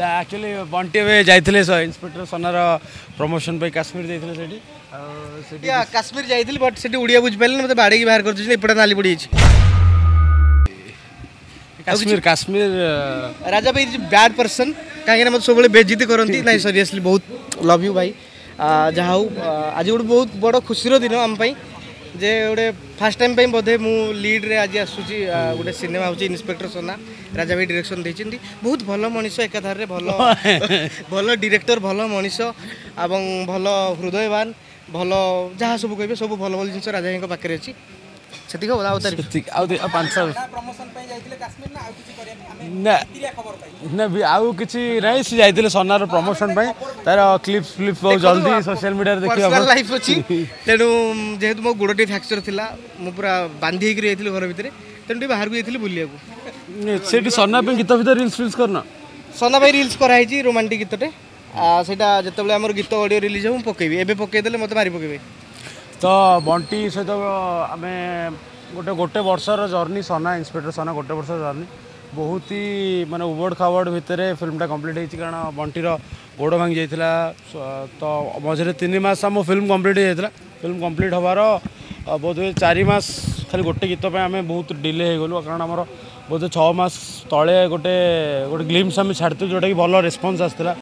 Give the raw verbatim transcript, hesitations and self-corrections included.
Actually Bunty ए जाइए inspector सोनार promotion पे काश्मीर जाइए काश्मीर जाइए बट से उड़िया बुझिपारे मत बाड़े बाहर कर नाली पड़ी काश्मीर काश्मीर राजा भाई बैड पर्सन कहीं मत सब बेइज्जती करती ना सीरियसली बहुत लव यू भाई जहाँ हूँ आज गोटे बहुत बड़ खुशी दिन आम जे गोटे फास्ट टाइम पे बोधे मु लीड रे आज आसूची गोटे सिनेमा हूँ इन्सपेक्टर सोना राजा भाई डायरेक्शन देती बहुत भल मनीष एकाधारे भल भल डायरेक्टर भल मनीष एवं भल हृदयवान भल जहाँ सब कहे सब भल भल जिन राजा भाई पाखे अच्छी आउ किसी नहीं सी जाइए सोनार प्रमोशन तार क्लिप्स फ्लिप्स बहुत जल्दी सोशल मीडिया देखिए लाइफ अच्छी तेणु जेहेतु मो गोड़ टी फ्रैक्चर था मुझे पूरा बांधी होकर घर भितर तेणु बाहर को जाइए बुलिया सोना गीत भीतर रिल्स फिल्स करना सोना भाई रिल्स कराई रोमांटिक गीतटे सेटा जिते आम गीत ऑडियो रिलीज हो पकेबी एबे पकेदेले मत मारी पकेबे तो बंटी सहित आम गोटे गोटे वर्षर जर्नी सोना इन्सपेक्टर सोना गोटे वर्ष जर्नी बहुत ही माने उबड़ खाबड़ भितर फिल्मटा कम्प्लीट होती कारण बंटीर गोड़ भांगी जाइए तो मझे तीन मास आम फिल्म कम्प्लीट होता फिल्म कम्प्लीट हबार बोध हुए चार मास खाली गोटे गीत आम बहुत डिले हो गलु कारण आमर बोधे छः मास तले गोटे गोटे ग्लिम्स आम छाड़ती जोटा कि भल रेस्पन्स आसाला।